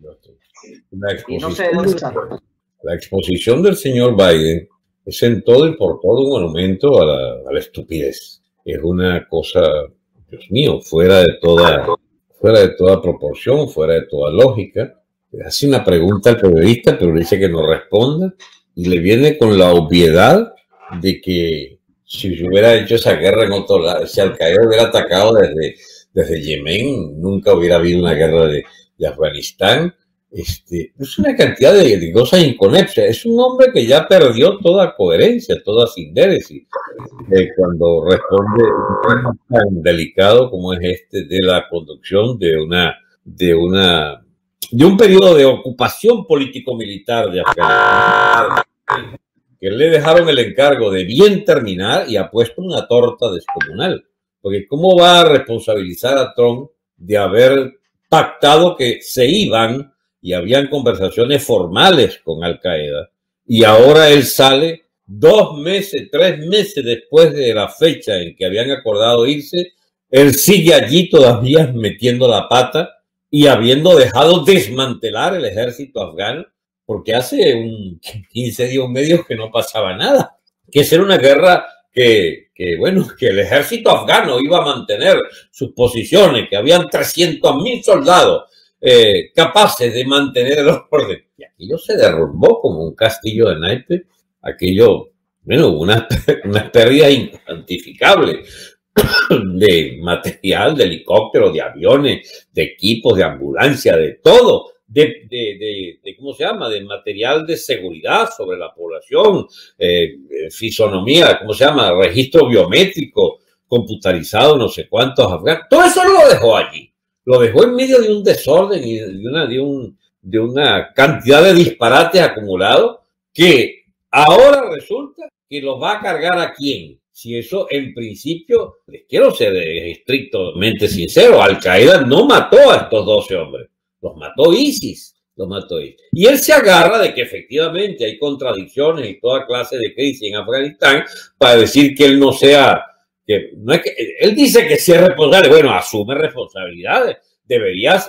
La exposición del señor Biden es en todo y por todo un monumento a la estupidez. Es una cosa, Dios mío, fuera de toda proporción, fuera de toda lógica. Le hace una pregunta al periodista, pero dice que no responda, y le viene con la obviedad de que si se hubiera hecho esa guerra en otro lado, si Al-Qaeda hubiera atacado desde Yemen, nunca hubiera habido una guerra de Afganistán. Es una cantidad de cosas inconexas. Es un hombre que ya perdió toda coherencia, toda sindéresis, cuando responde un tema tan delicado como es de la conducción de un periodo de ocupación político-militar de Afganistán, que le dejaron el encargo de bien terminar y ha puesto una torta descomunal. Porque ¿cómo va a responsabilizar a Trump de haber pactado que se iban y habían conversaciones formales con Al-Qaeda, y ahora él sale 2 meses, 3 meses después de la fecha en que habían acordado irse, él sigue allí todavía metiendo la pata y habiendo dejado desmantelar el ejército afgano, porque hace 15 días medio que no pasaba nada, que esa era una guerra que el ejército afgano iba a mantener sus posiciones, que habían 300.000 soldados capaces de mantener el orden. Y aquello se derrumbó como un castillo de naipes. Aquello, unas pérdidas incuantificables de material, de helicópteros, de aviones, de equipos, de ambulancia, de todo. ¿Cómo se llama? De material de seguridad sobre la población, fisonomía, ¿cómo se llama? Registro biométrico, computarizado, no sé cuántos afganos. Todo eso lo dejó allí. Lo dejó en medio de un desorden y de una cantidad de disparates acumulados que ahora resulta que los va a cargar ¿a quién? Si eso en principio, les quiero ser estrictamente sincero, Al-Qaeda no mató a estos 12 hombres. Los mató ISIS. Y él se agarra de que efectivamente hay contradicciones y toda clase de crisis en Afganistán para decir que él no sea, que no es que él dice que sí es responsable. Bueno, asume responsabilidades. Deberías,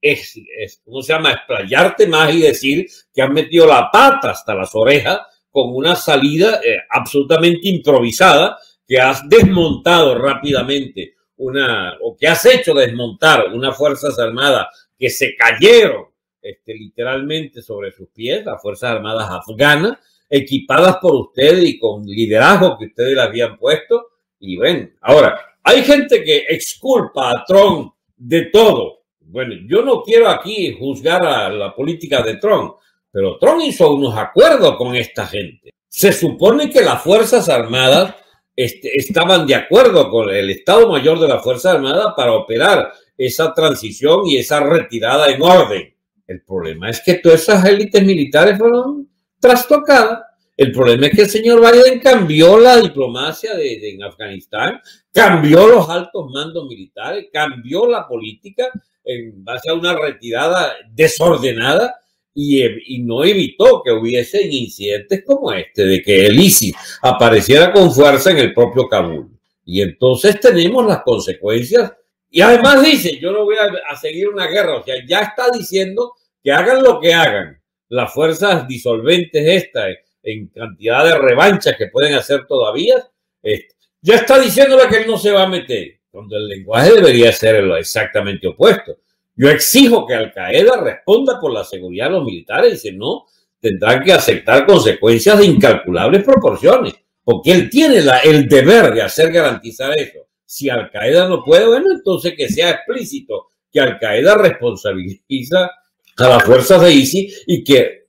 ¿cómo se llama?, explayarte más y decir que has metido la pata hasta las orejas con una salida absolutamente improvisada, que has desmontado rápidamente o que has hecho desmontar unas fuerzas armadas que se cayeron literalmente sobre sus pies, las Fuerzas Armadas afganas, equipadas por ustedes y con liderazgo que ustedes le habían puesto. Y ven, ahora, hay gente que exculpa a Trump de todo. Bueno, yo no quiero aquí juzgar a la política de Trump, pero Trump hizo unos acuerdos con esta gente. Se supone que las Fuerzas Armadas estaban de acuerdo con el Estado Mayor de las Fuerzas Armadas para operar esa transición y esa retirada en orden. El problema es que todas esas élites militares fueron trastocadas. El problema es que el señor Biden cambió la diplomacia en Afganistán, cambió los altos mandos militares, cambió la política en base a una retirada desordenada y no evitó que hubiesen incidentes como de que el ISIS apareciera con fuerza en el propio Kabul. Y entonces tenemos las consecuencias. Y además dice, yo no voy a seguir una guerra. O sea, ya está diciendo que hagan lo que hagan las fuerzas disolventes en cantidad de revanchas que pueden hacer todavía. Ya está diciéndole que él no se va a meter, cuando el lenguaje debería ser exactamente opuesto. Yo exijo que Al-Qaeda responda por la seguridad de los militares y si no, tendrán que aceptar consecuencias de incalculables proporciones, porque él tiene el deber de hacer garantizar eso. Si Al-Qaeda no puede, bueno, entonces que sea explícito que Al-Qaeda responsabiliza a las fuerzas de ISIS y que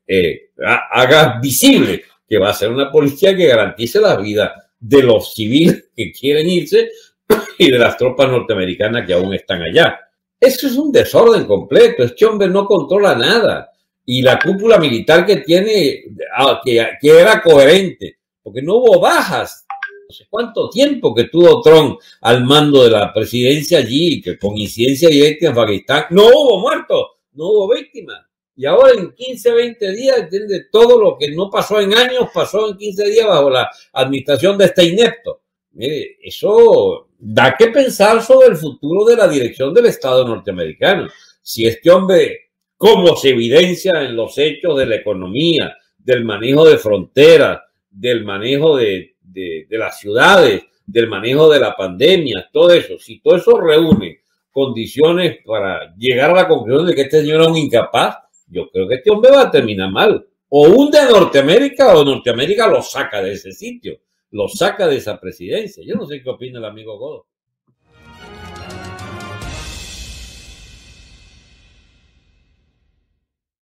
haga visible que va a ser una policía que garantice la vida de los civiles que quieren irse y de las tropas norteamericanas que aún están allá. Eso es un desorden completo. Este hombre no controla nada. Y la cúpula militar que tiene, que era coherente, porque no hubo bajas. No sé cuánto tiempo que tuvo Trump al mando de la presidencia allí, que con incidencia directa en Afganistán, no hubo muertos, no hubo víctimas. Y ahora en 15, 20 días, ¿entiendes? Todo lo que no pasó en años, pasó en 15 días bajo la administración de este inepto. Mire, eso da que pensar sobre el futuro de la dirección del Estado norteamericano. Si este hombre como se evidencia en los hechos de la economía, del manejo de fronteras, del manejo de las ciudades, del manejo de la pandemia, todo eso. Si todo eso reúne condiciones para llegar a la conclusión de que este señor es un incapaz, yo creo que este hombre va a terminar mal. O hunde a Norteamérica o Norteamérica lo saca de ese sitio, lo saca de esa presidencia. Yo no sé qué opina el amigo Godo.